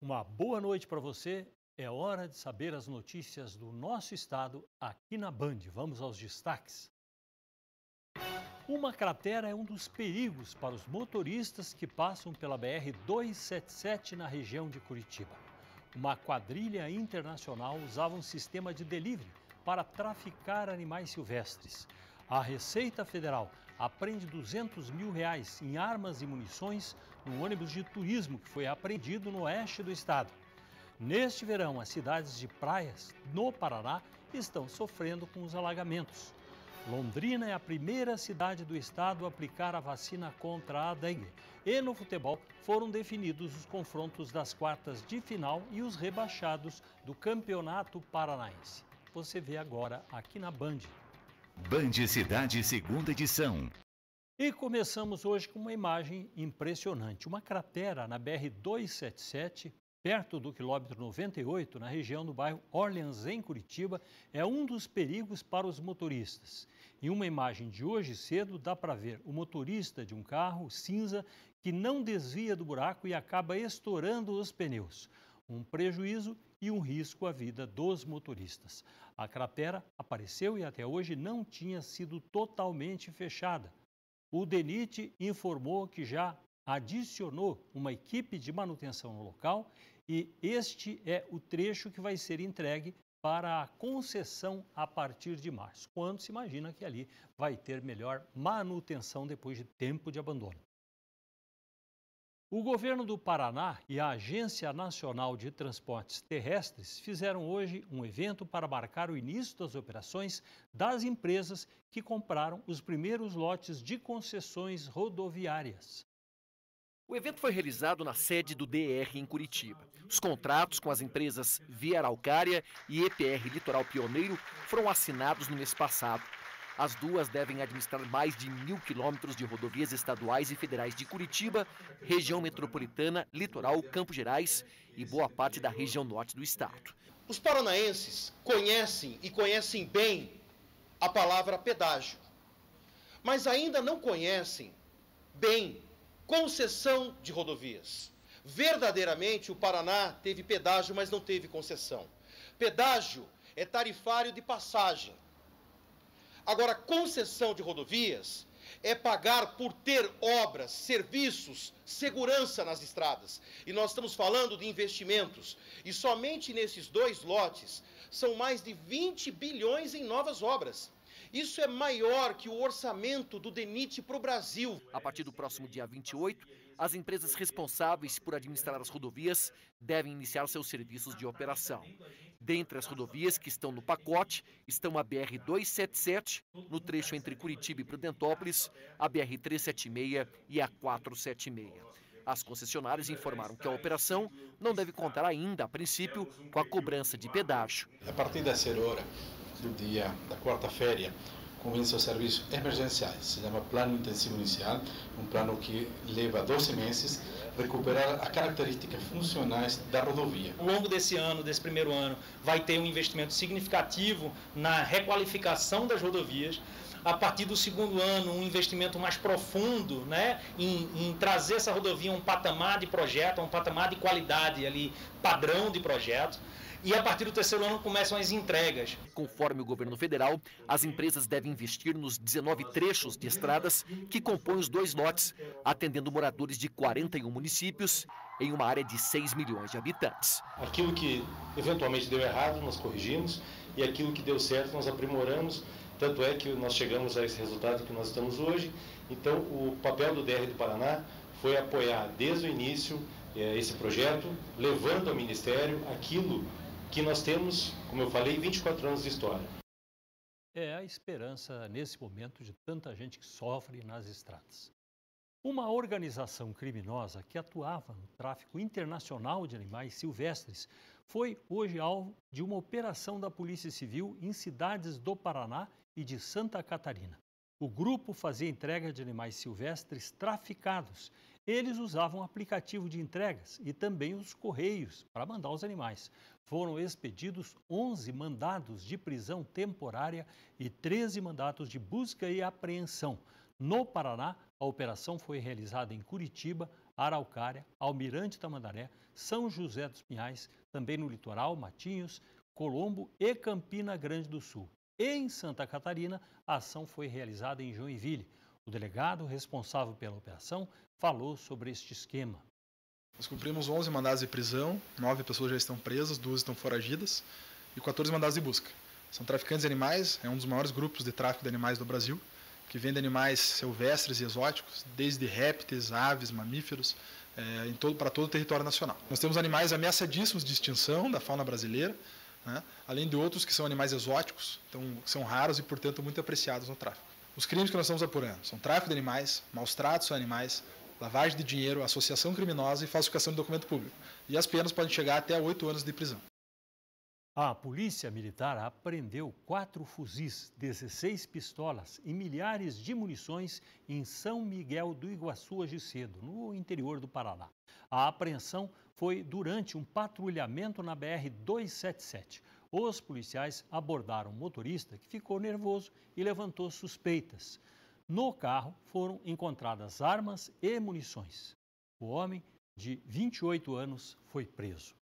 Uma boa noite para você. É hora de saber as notícias do nosso estado aqui na Band. Vamos aos destaques. Uma cratera é um dos perigos para os motoristas que passam pela BR-277 na região de Curitiba. Uma quadrilha internacional usava um sistema de delivery para traficar animais silvestres. A Receita Federal apreende R$200 mil em armas e munições no ônibus de turismo que foi apreendido no oeste do estado. Neste verão, as cidades de praias no Paraná estão sofrendo com os alagamentos. Londrina é a primeira cidade do estado a aplicar a vacina contra a dengue. E no futebol foram definidos os confrontos das quartas de final e os rebaixados do Campeonato Paranaense. Você vê agora aqui na Band. Band Cidade, segunda edição. E começamos hoje com uma imagem impressionante. Uma cratera na BR-277, perto do quilômetro 98, na região do bairro Orleans, em Curitiba, é um dos perigos para os motoristas. Em uma imagem de hoje cedo, dá para ver o motorista de um carro cinza que não desvia do buraco e acaba estourando os pneus. Um prejuízo e um risco à vida dos motoristas. A cratera apareceu e até hoje não tinha sido totalmente fechada. O DENIT informou que já adicionou uma equipe de manutenção no local e este é o trecho que vai ser entregue para a concessão a partir de março, quando se imagina que ali vai ter melhor manutenção depois de tempo de abandono. O governo do Paraná e a Agência Nacional de Transportes Terrestres fizeram hoje um evento para marcar o início das operações das empresas que compraram os primeiros lotes de concessões rodoviárias. O evento foi realizado na sede do DR em Curitiba. Os contratos com as empresas Via Araucária e EPR Litoral Pioneiro foram assinados no mês passado. As duas devem administrar mais de 1.000 quilômetros de rodovias estaduais e federais de Curitiba, região metropolitana, litoral, Campos Gerais e boa parte da região norte do estado. Os paranaenses conhecem bem a palavra pedágio, mas ainda não conhecem bem concessão de rodovias. Verdadeiramente, o Paraná teve pedágio, mas não teve concessão. Pedágio é tarifário de passagem. Agora, concessão de rodovias é pagar por ter obras, serviços, segurança nas estradas. E nós estamos falando de investimentos. E somente nesses dois lotes são mais de 20 bilhões em novas obras. Isso é maior que o orçamento do DENIT para o Brasil. A partir do próximo dia 28, as empresas responsáveis por administrar as rodovias devem iniciar seus serviços de operação. Dentre as rodovias que estão no pacote estão a BR-277, no trecho entre Curitiba e Prudentópolis, a BR-376 e a 476. As concessionárias informaram que a operação não deve contar ainda, a princípio, com a cobrança de pedágio. A partir da 0 hora do dia da quarta-feira, começa o serviço emergencial. Se chama Plano Intensivo Inicial, um plano que leva 12 meses recuperar as características funcionais da rodovia. Ao longo desse ano, desse primeiro ano, vai ter um investimento significativo na requalificação das rodovias. A partir do segundo ano, um investimento mais profundo, em trazer essa rodovia a um patamar de projeto, a um patamar de qualidade ali, padrão de projeto. E a partir do terceiro ano começam as entregas. Conforme o governo federal, as empresas devem investir nos 19 trechos de estradas que compõem os dois lotes, atendendo moradores de 41 municípios em uma área de 6 milhões de habitantes. Aquilo que eventualmente deu errado, nós corrigimos, e aquilo que deu certo, nós aprimoramos. Tanto é que nós chegamos a esse resultado que nós estamos hoje. Então, o papel do DR do Paraná foi apoiar desde o início esse projeto, levando ao Ministério aquilo que nós temos, como eu falei, 24 anos de história. É a esperança nesse momento de tanta gente que sofre nas estradas. Uma organização criminosa que atuava no tráfico internacional de animais silvestres foi hoje alvo de uma operação da Polícia Civil em cidades do Paraná e de Santa Catarina. O grupo fazia entrega de animais silvestres traficados. Eles usavam aplicativo de entregas e também os correios para mandar os animais. Foram expedidos 11 mandados de prisão temporária e 13 mandados de busca e apreensão. No Paraná, a operação foi realizada em Curitiba, Araucária, Almirante Tamandaré, São José dos Pinhais, também no litoral, Matinhos, Colombo e Campina Grande do Sul. Em Santa Catarina, a ação foi realizada em Joinville. O delegado responsável pela operação falou sobre este esquema. Nós cumprimos 11 mandados de prisão, 9 pessoas já estão presas, 2 estão foragidas e 14 mandados de busca. São traficantes de animais, é um dos maiores grupos de tráfico de animais do Brasil, que vende animais silvestres e exóticos, desde répteis, aves, mamíferos, para todo o território nacional. Nós temos animais ameaçadíssimos de extinção da fauna brasileira, né? Além de outros que são animais exóticos, então, que são raros e, portanto, muito apreciados no tráfico. Os crimes que nós estamos apurando são tráfico de animais, maus tratos a animais, lavagem de dinheiro, associação criminosa e falsificação de documento público. E as penas podem chegar até 8 anos de prisão. A Polícia Militar apreendeu 4 fuzis, 16 pistolas e milhares de munições em São Miguel do Iguaçu hoje cedo, no interior do Paraná. A apreensão foi durante um patrulhamento na BR-277. Os policiais abordaram um motorista que ficou nervoso e levantou suspeitas. No carro foram encontradas armas e munições. O homem, de 28 anos, foi preso.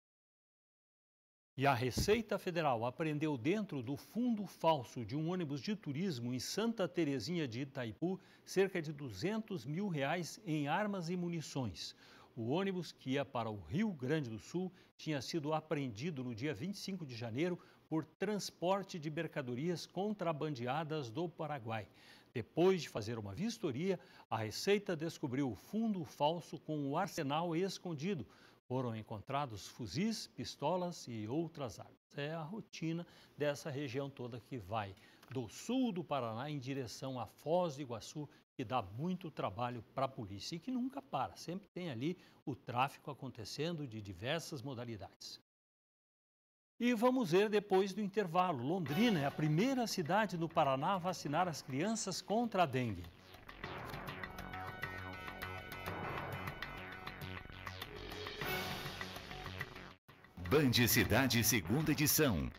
E a Receita Federal apreendeu dentro do fundo falso de um ônibus de turismo em Santa Terezinha de Itaipu cerca de R$200 mil em armas e munições. O ônibus, que ia para o Rio Grande do Sul, tinha sido apreendido no dia 25 de janeiro por transporte de mercadorias contrabandeadas do Paraguai. Depois de fazer uma vistoria, a Receita descobriu o fundo falso com o arsenal escondido. Foram encontrados fuzis, pistolas e outras armas. É a rotina dessa região toda que vai do sul do Paraná em direção a Foz do Iguaçu, que dá muito trabalho para a polícia e que nunca para. Sempre tem ali o tráfico acontecendo de diversas modalidades. E vamos ver depois do intervalo. Londrina é a primeira cidade do Paraná a vacinar as crianças contra a dengue. Band Cidade, segunda edição.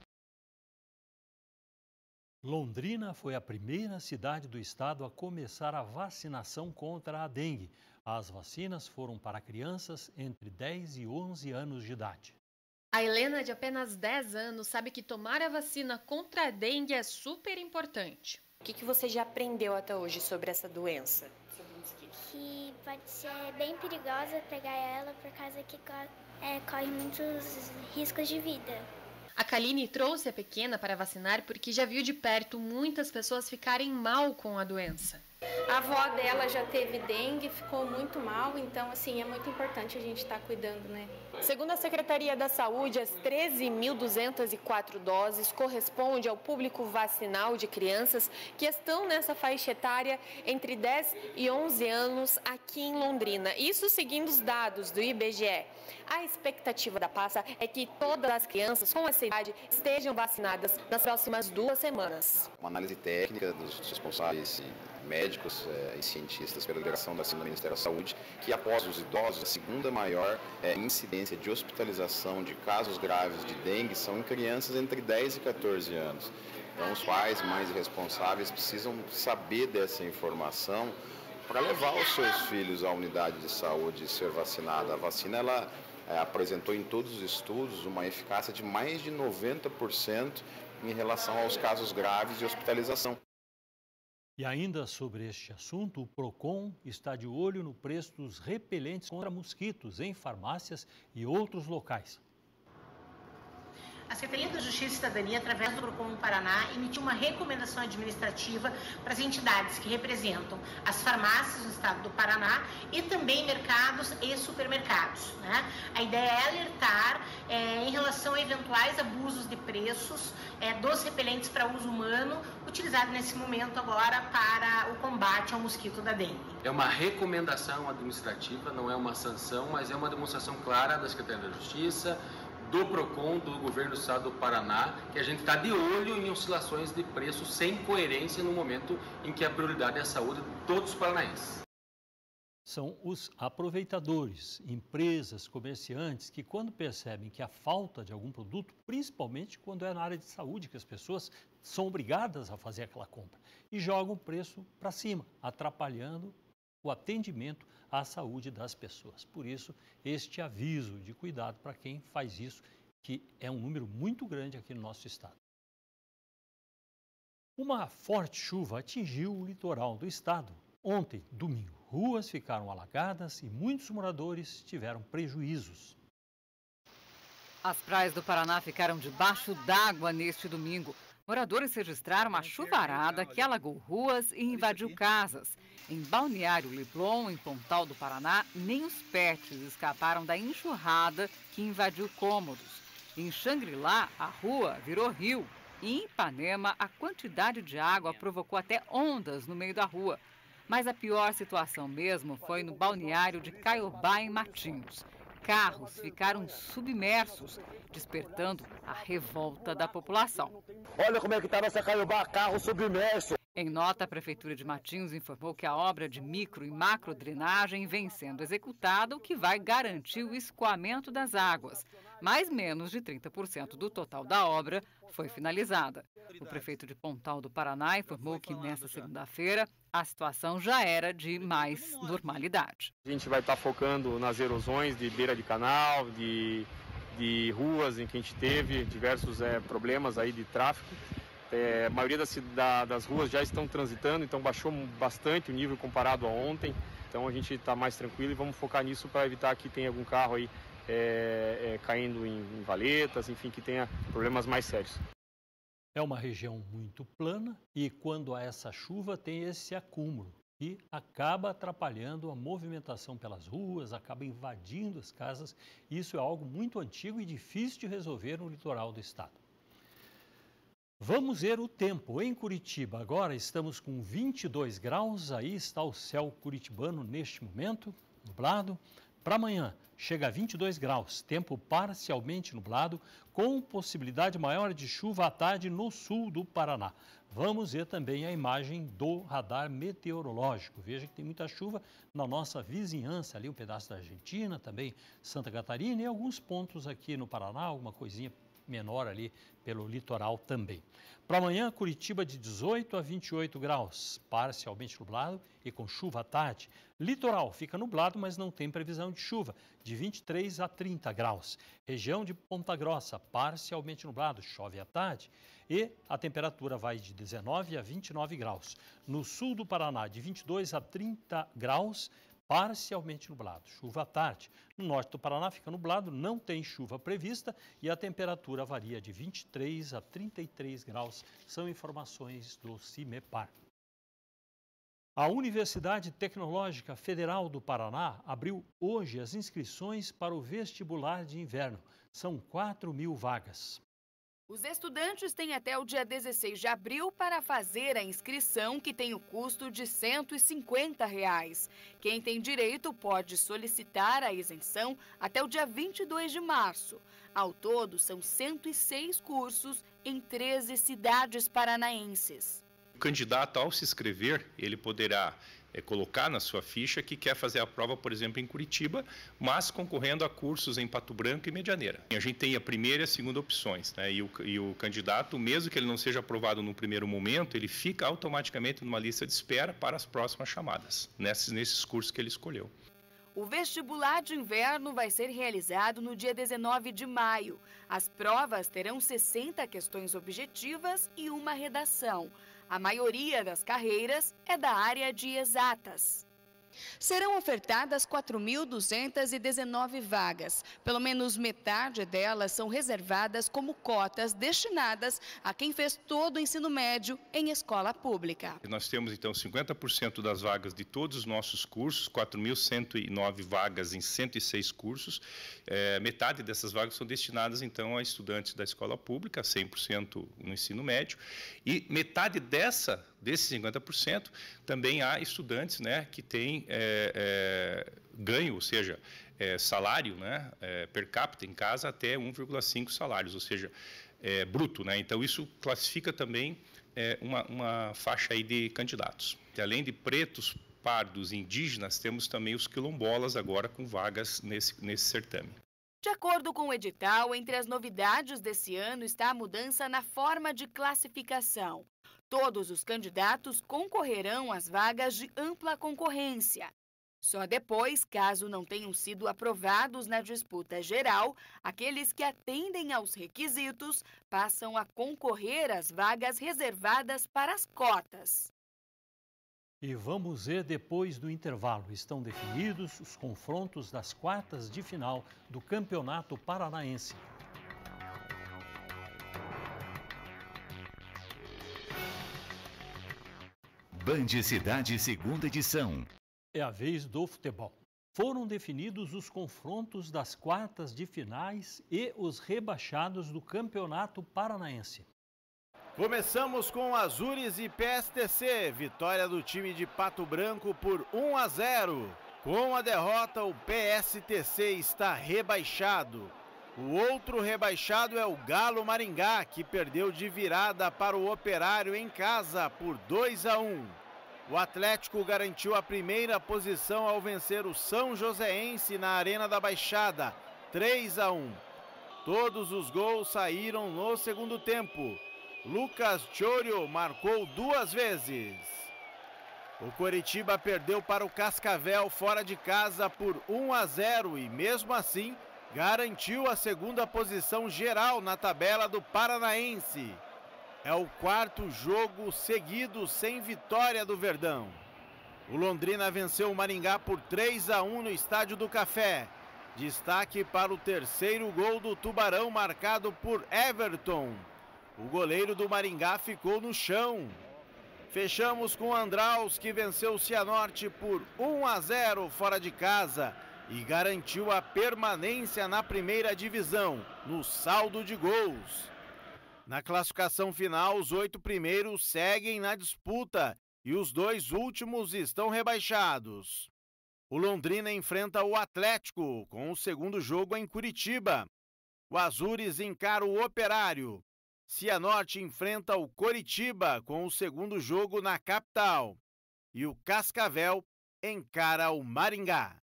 Londrina foi a primeira cidade do estado a começar a vacinação contra a dengue. As vacinas foram para crianças entre 10 e 11 anos de idade. A Helena, de apenas 10 anos, sabe que tomar a vacina contra a dengue é super importante. O que você já aprendeu até hoje sobre essa doença? Que pode ser bem perigosa pegar ela por causa que corre muitos riscos de vida. A Kaline trouxe a pequena para vacinar porque já viu de perto muitas pessoas ficarem mal com a doença. A avó dela já teve dengue, ficou muito mal, então assim, é muito importante a gente estar cuidando, né? Segundo a Secretaria da Saúde, as 13.204 doses correspondem ao público vacinal de crianças que estão nessa faixa etária entre 10 e 11 anos aqui em Londrina. Isso seguindo os dados do IBGE. A expectativa da pasta é que todas as crianças com essa idade estejam vacinadas nas próximas 2 semanas. Uma análise técnica dos responsáveis médicos e cientistas pela delegação da do Ministério da Saúde, que após os idosos, a segunda maior incidência de hospitalização de casos graves de dengue são em crianças entre 10 e 14 anos. Então os pais mais responsáveis precisam saber dessa informação para levar os seus filhos à unidade de saúde e ser vacinada. A vacina ela apresentou em todos os estudos uma eficácia de mais de 90% em relação aos casos graves de hospitalização. E ainda sobre este assunto, o PROCON está de olho no preço dos repelentes contra mosquitos em farmácias e outros locais. A Secretaria da Justiça e Cidadania, através do PROCON Paraná, emitiu uma recomendação administrativa para as entidades que representam as farmácias no estado do Paraná e também mercados e supermercados, né? A ideia é alertar em relação a eventuais abusos de preços dos repelentes para uso humano, utilizado nesse momento agora para o combate ao mosquito da dengue. É uma recomendação administrativa, não é uma sanção, mas é uma demonstração clara da Secretaria da Justiça, do PROCON, do Governo do Estado do Paraná, que a gente está de olho em oscilações de preço sem coerência no momento em que a prioridade é a saúde de todos os paranaenses. São os aproveitadores, empresas, comerciantes, que quando percebem que há falta de algum produto, principalmente quando é na área de saúde, que as pessoas são obrigadas a fazer aquela compra, e jogam o preço para cima, atrapalhando o atendimento à saúde das pessoas. Por isso, este aviso de cuidado para quem faz isso, que é um número muito grande aqui no nosso estado. Uma forte chuva atingiu o litoral do estado ontem, domingo. Ruas ficaram alagadas e muitos moradores tiveram prejuízos. As praias do Paraná ficaram debaixo d'água neste domingo. Moradores registraram uma chuvarada que alagou ruas e invadiu casas. Em Balneário Leblon, em Pontal do Paraná, nem os pets escaparam da enxurrada que invadiu cômodos. Em Xangri-Lá, a rua virou rio. E em Ipanema, a quantidade de água provocou até ondas no meio da rua. Mas a pior situação mesmo foi no balneário de Caiobá, em Matinhos. Carros ficaram submersos, despertando a revolta da população. Olha como é que está nossa Caiobá, carro submerso. Em nota, a Prefeitura de Matinhos informou que a obra de micro e macro drenagem vem sendo executada, o que vai garantir o escoamento das águas. Mas menos de 30% do total da obra foi finalizada. O prefeito de Pontal do Paraná informou que nesta segunda-feira a situação já era de mais normalidade. A gente vai estar focando nas erosões de beira de canal, de ruas em que a gente teve diversos problemas aí de tráfego. A maioria das ruas já estão transitando, então baixou bastante o nível comparado a ontem. Então a gente está mais tranquilo e vamos focar nisso para evitar que tenha algum carro aí caindo em valetas, enfim, que tenha problemas mais sérios. É uma região muito plana e quando há essa chuva tem esse acúmulo e acaba atrapalhando a movimentação pelas ruas, acaba invadindo as casas. Isso é algo muito antigo e difícil de resolver no litoral do estado. Vamos ver o tempo. Em Curitiba, agora estamos com 22 graus, aí está o céu curitibano neste momento, nublado. Para amanhã, chega a 22 graus, tempo parcialmente nublado, com possibilidade maior de chuva à tarde no sul do Paraná. Vamos ver também a imagem do radar meteorológico. Veja que tem muita chuva na nossa vizinhança, ali um pedaço da Argentina, também Santa Catarina e alguns pontos aqui no Paraná, alguma coisinha menor ali pelo litoral também. Para amanhã, Curitiba de 18 a 28 graus, parcialmente nublado e com chuva à tarde. Litoral fica nublado, mas não tem previsão de chuva, de 23 a 30 graus. Região de Ponta Grossa, parcialmente nublado, chove à tarde e a temperatura vai de 19 a 29 graus. No sul do Paraná, de 22 a 30 graus, parcialmente nublado, chuva à tarde. No norte do Paraná fica nublado, não tem chuva prevista e a temperatura varia de 23 a 33 graus. São informações do CIMEPAR. A Universidade Tecnológica Federal do Paraná abriu hoje as inscrições para o vestibular de inverno. São 4.000 vagas. Os estudantes têm até o dia 16 de abril para fazer a inscrição, que tem o custo de R$ 150. Quem tem direito pode solicitar a isenção até o dia 22 de março. Ao todo, são 106 cursos em 13 cidades paranaenses. O candidato, ao se inscrever, ele poderá colocar na sua ficha que quer fazer a prova, por exemplo, em Curitiba, mas concorrendo a cursos em Pato Branco e Medianeira. A gente tem a primeira e a segunda opções, né? E o candidato, mesmo que ele não seja aprovado no primeiro momento, ele fica automaticamente numa lista de espera para as próximas chamadas, nesses cursos que ele escolheu. O vestibular de inverno vai ser realizado no dia 19 de maio. As provas terão 60 questões objetivas e uma redação. A maioria das carreiras é da área de exatas. Serão ofertadas 4.219 vagas. Pelo menos metade delas são reservadas como cotas destinadas a quem fez todo o ensino médio em escola pública. Nós temos, então, 50% das vagas de todos os nossos cursos, 4.109 vagas em 106 cursos. Metade dessas vagas são destinadas, então, a estudantes da escola pública, 100% no ensino médio. E metade desses 50% também há estudantes, né, que têm ganho, ou seja, salário, né, per capita em casa até 1,5 salários, ou seja, bruto, né? Então isso classifica também uma faixa aí de candidatos. E além de pretos, pardos e indígenas, temos também os quilombolas agora com vagas nesse certame. De acordo com o edital, entre as novidades desse ano está a mudança na forma de classificação. Todos os candidatos concorrerão às vagas de ampla concorrência. Só depois, caso não tenham sido aprovados na disputa geral, aqueles que atendem aos requisitos passam a concorrer às vagas reservadas para as cotas. E vamos ver depois do intervalo. Estão definidos os confrontos das quartas de final do Campeonato Paranaense. Band Cidade, segunda edição. É a vez do futebol. Foram definidos os confrontos das quartas de finais e os rebaixados do Campeonato Paranaense. Começamos com Azures e PSTC, vitória do time de Pato Branco por 1-0. Com a derrota, o PSTC está rebaixado. O outro rebaixado é o Galo Maringá, que perdeu de virada para o Operário em casa por 2-1. O Atlético garantiu a primeira posição ao vencer o São Joséense na Arena da Baixada, 3-1. Todos os gols saíram no segundo tempo. Lucas Chorio marcou 2 vezes. O Coritiba perdeu para o Cascavel fora de casa por 1-0 e, mesmo assim, garantiu a segunda posição geral na tabela do Paranaense. É o 4º jogo seguido sem vitória do Verdão. O Londrina venceu o Maringá por 3-1 no Estádio do Café. Destaque para o 3º gol do Tubarão, marcado por Everton. O goleiro do Maringá ficou no chão. Fechamos com o Andraus, que venceu o Cianorte por 1-0 fora de casa e garantiu a permanência na primeira divisão, no saldo de gols. Na classificação final, os 8 primeiros seguem na disputa e os 2 últimos estão rebaixados. O Londrina enfrenta o Atlético, com o segundo jogo em Curitiba. O Azures encara o Operário. Cianorte enfrenta o Coritiba, com o segundo jogo na capital. E o Cascavel encara o Maringá.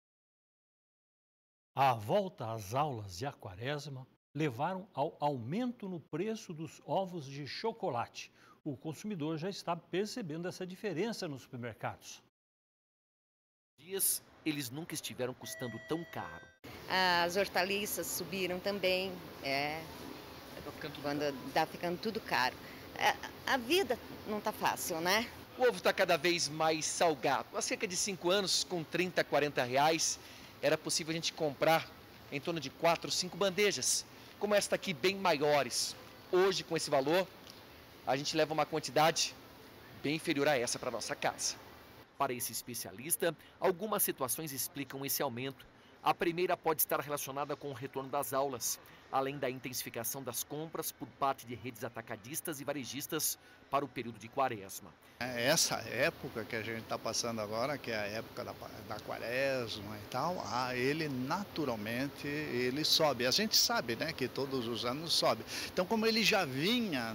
A volta às aulas e a quaresma levaram ao aumento no preço dos ovos de chocolate. O consumidor já está percebendo essa diferença nos supermercados. Eles nunca estiveram custando tão caro. As hortaliças subiram também, quando está ficando tudo caro. A vida não está fácil, né? O ovo está cada vez mais salgado. Há cerca de 5 anos, com 30, 40 reais, era possível a gente comprar em torno de 4, 5 bandejas, como esta aqui, bem maiores. Hoje, com esse valor, a gente leva uma quantidade bem inferior a essa para nossa casa. Para esse especialista, algumas situações explicam esse aumento. A primeira pode estar relacionada com o retorno das aulas, além da intensificação das compras por parte de redes atacadistas e varejistas para o período de quaresma. Essa época que a gente está passando agora, que é a época da quaresma e tal, ele naturalmente ele sobe. A gente sabe, né, que todos os anos sobe. Então, como ele já vinha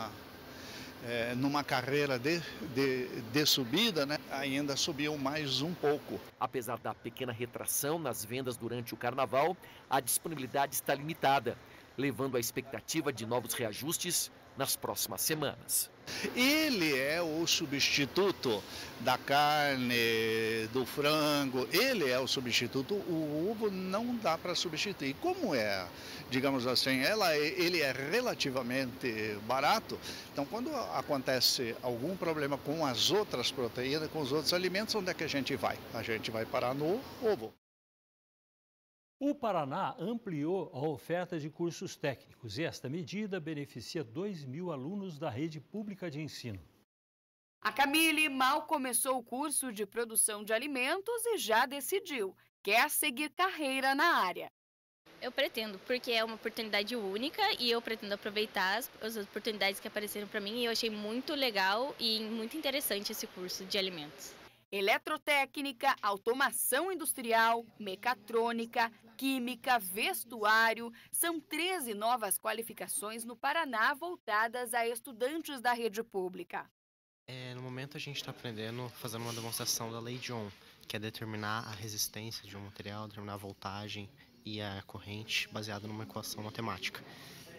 numa carreira de subida, né, ainda subiu mais um pouco. Apesar da pequena retração nas vendas durante o carnaval, a disponibilidade está limitada, levando à expectativa de novos reajustes nas próximas semanas. Ele é o substituto da carne, do frango, ele é o substituto, o ovo não dá para substituir. Como é, digamos assim, ele é relativamente barato, então quando acontece algum problema com as outras proteínas, com os outros alimentos, onde é que a gente vai? A gente vai parar no ovo. O Paraná ampliou a oferta de cursos técnicos e esta medida beneficia 2.000 alunos da rede pública de ensino. A Camille mal começou o curso de produção de alimentos e já decidiu, quer seguir carreira na área. Eu pretendo, porque é uma oportunidade única e eu pretendo aproveitar as oportunidades que apareceram para mim e eu achei muito legal e muito interessante esse curso de alimentos. Eletrotécnica, automação industrial, mecatrônica, química, vestuário, são 13 novas qualificações no Paraná voltadas a estudantes da rede pública. No momento a gente está aprendendo, fazendo uma demonstração da lei de Ohm, que é determinar a resistência de um material, determinar a voltagem e a corrente baseada numa equação matemática.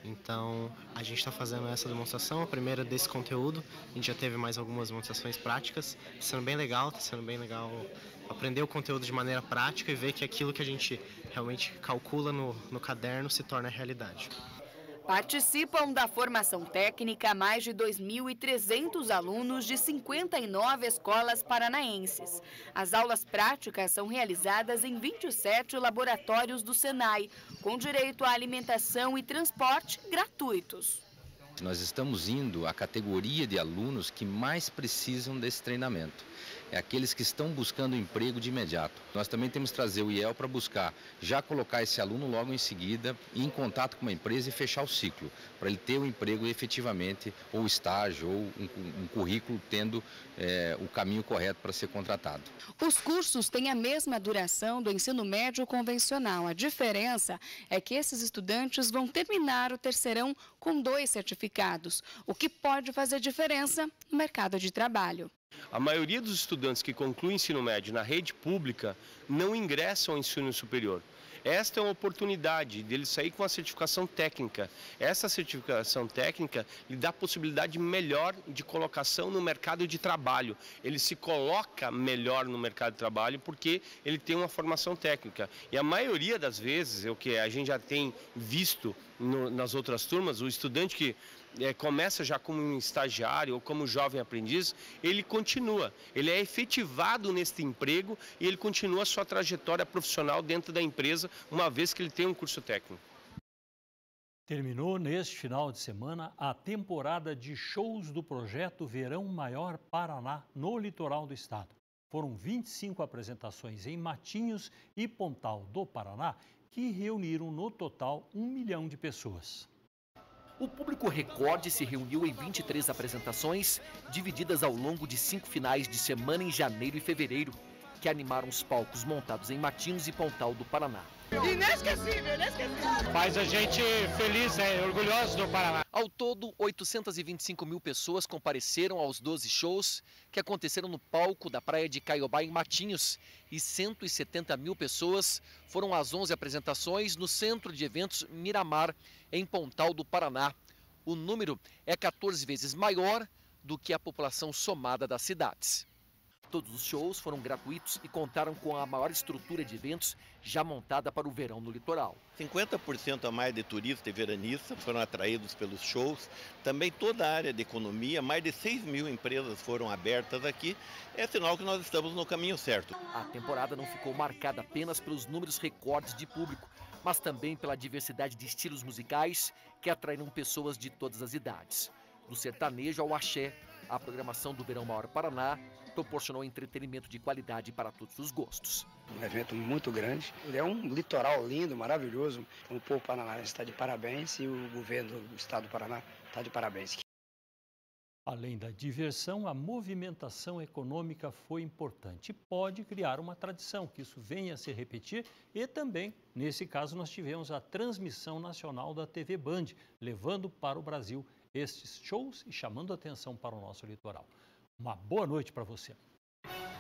Então, a gente está fazendo essa demonstração, a primeira desse conteúdo. A gente já teve mais algumas demonstrações práticas. Está sendo bem legal, aprender o conteúdo de maneira prática e ver que aquilo que a gente realmente calcula no caderno se torna realidade. Participam da formação técnica mais de 2.300 alunos de 59 escolas paranaenses. As aulas práticas são realizadas em 27 laboratórios do Senai, com direito à alimentação e transporte gratuitos. Nós estamos indo à categoria de alunos que mais precisam desse treinamento. É aqueles que estão buscando emprego de imediato. Nós também temos que trazer o IEL para buscar, já colocar esse aluno logo em seguida, ir em contato com uma empresa e fechar o ciclo, para ele ter o emprego efetivamente, ou estágio, ou um currículo tendo o caminho correto para ser contratado. Os cursos têm a mesma duração do ensino médio convencional. A diferença é que esses estudantes vão terminar o terceirão com 2 certificados, o que pode fazer diferença no mercado de trabalho. A maioria dos estudantes que concluem ensino médio na rede pública não ingressam ao ensino superior. Esta é uma oportunidade dele sair com a certificação técnica. Essa certificação técnica lhe dá possibilidade melhor de colocação no mercado de trabalho. Ele se coloca melhor no mercado de trabalho porque ele tem uma formação técnica. E a maioria das vezes, o que a gente já tem visto nas outras turmas, o estudante que começa já como um estagiário ou como jovem aprendiz, ele continua, ele é efetivado neste emprego e ele continua a sua trajetória profissional dentro da empresa, uma vez que ele tem um curso técnico. Terminou neste final de semana a temporada de shows do projeto Verão Maior Paraná no litoral do estado. Foram 25 apresentações em Matinhos e Pontal do Paraná que reuniram no total 1 milhão de pessoas. O público recorde se reuniu em 23 apresentações, divididas ao longo de 5 finais de semana em janeiro e fevereiro, que animaram os palcos montados em Matinhos e Pontal do Paraná. Inesquecível, inesquecível. Faz a gente feliz, orgulhoso do Paraná. Ao todo, 825 mil pessoas compareceram aos 12 shows que aconteceram no palco da Praia de Caiobá, em Matinhos, e 170 mil pessoas foram às 11 apresentações no Centro de Eventos Miramar, em Pontal do Paraná. O número é 14 vezes maior do que a população somada das cidades. Todos os shows foram gratuitos e contaram com a maior estrutura de eventos já montada para o verão no litoral. 50% a mais de turistas e veranistas foram atraídos pelos shows. Também toda a área de economia, mais de 6 mil empresas foram abertas aqui. É sinal que nós estamos no caminho certo. A temporada não ficou marcada apenas pelos números recordes de público, mas também pela diversidade de estilos musicais que atraíram pessoas de todas as idades. Do sertanejo ao axé, a programação do Verão Maior Paraná proporcionou entretenimento de qualidade para todos os gostos. Um evento muito grande, é um litoral lindo, maravilhoso. O povo paranaense está de parabéns e o governo do estado do Paraná está de parabéns. Além da diversão, a movimentação econômica foi importante e pode criar uma tradição, que isso venha a se repetir. E também, nesse caso, nós tivemos a transmissão nacional da TV Band, levando para o Brasil estes shows e chamando atenção para o nosso litoral. Uma boa noite para você.